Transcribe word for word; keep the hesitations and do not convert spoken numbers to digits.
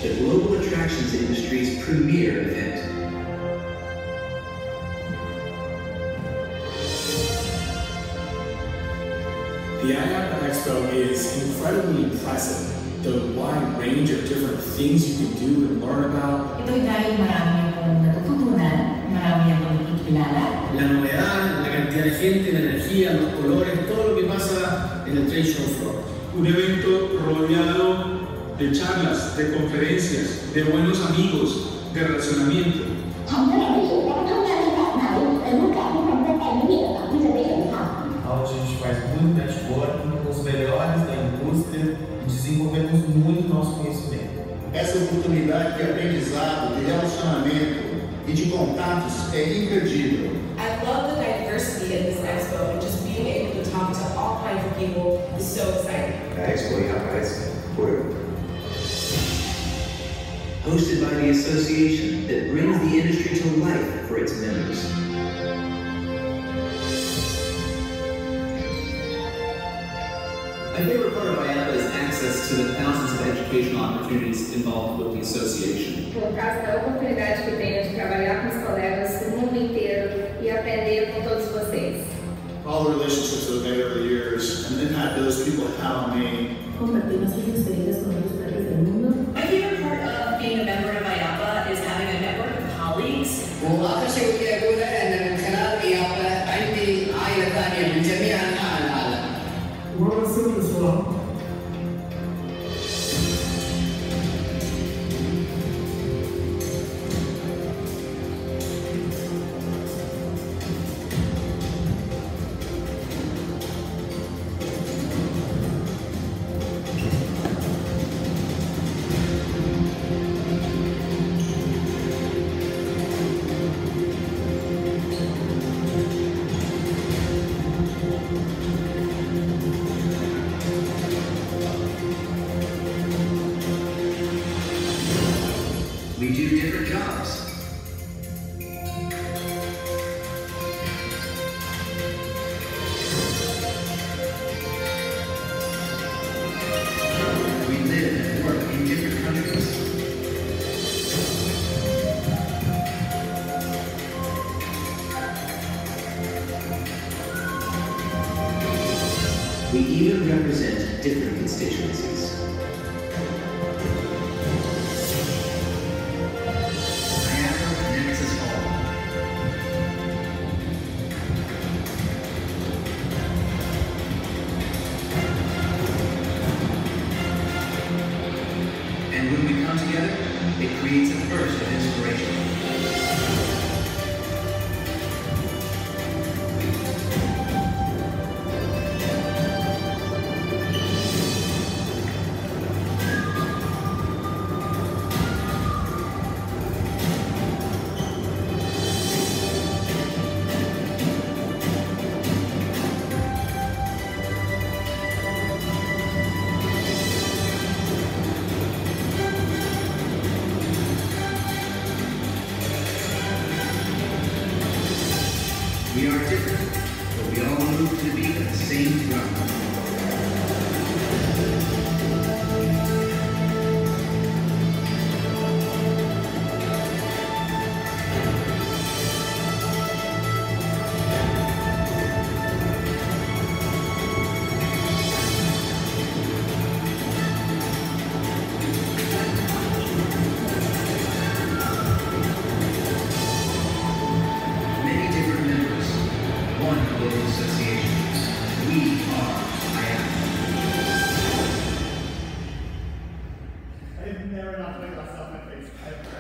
the global attractions industry's premier event. The I A P A Expo is incredibly impressive. The wide range of different things you can do and learn about. Ito dahil marami akong natututunan, marami akong nakikilala. La novedad, la cantidad de gente, la energía, los colores, todo lo que pasa en el trade show floor. Un evento rodeado de charlas, de conferencias, de buenos amigos, de relacionamiento. Onde a gente faz muito networking com os melhores da indústria e desenvolvemos muito nosso conhecimento. Essa oportunidade de aprendizado, de relacionamento e de contatos é imperdível. I love the diversity in this expo, and just being able to talk to all kinds of people is so exciting. A Expo I A P A es fuego. Hosted by the association that brings the industry to life for its members. My favorite part of I A P A is access to the thousands of educational opportunities involved with the association. Por causa da oportunidade que tenho de trabalhar com os colegas do mundo inteiro e aprender com todos vocês. All the relationships that I've made over the years and the impact those people have on me. Compartir nuestras experiencias con otros países del mundo. My favorite part of being a member of I A P A is having a network of colleagues. وآخر شيء ودي أقوله أن من خلال I A P A عندي عائلة ثانية من جميع أنحاء العالم. Well, pessoal. We do different jobs. We live and work in different countries. We even represent different constituencies. And when we come together, it creates a burst of inspiration. We are different, but we all move to the beat of the same drum. I've never not put myself in my face.